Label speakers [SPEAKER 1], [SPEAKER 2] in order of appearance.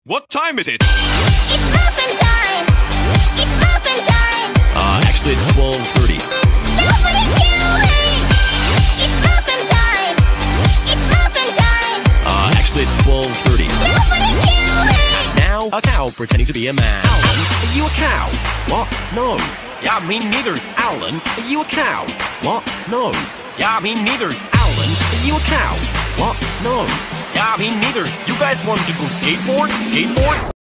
[SPEAKER 1] What time is it?
[SPEAKER 2] It's muffin time! It's muffin time!
[SPEAKER 1] Actually, it's 12:30.
[SPEAKER 2] Don't forget queuing! It's muffin time! It's muffin time!
[SPEAKER 1] Actually, it's 12:30.
[SPEAKER 2] Don't forget queuing!
[SPEAKER 1] Now, a cow pretending to be a man.
[SPEAKER 3] Alan, are you a cow?
[SPEAKER 1] What? No.
[SPEAKER 3] Yeah, me neither. Alan, are you a cow?
[SPEAKER 1] What? No.
[SPEAKER 3] Yeah, me neither. Alan, are you a cow?
[SPEAKER 1] What? No.
[SPEAKER 3] Yeah, me neither. You guys want to go skateboards? Skateboards?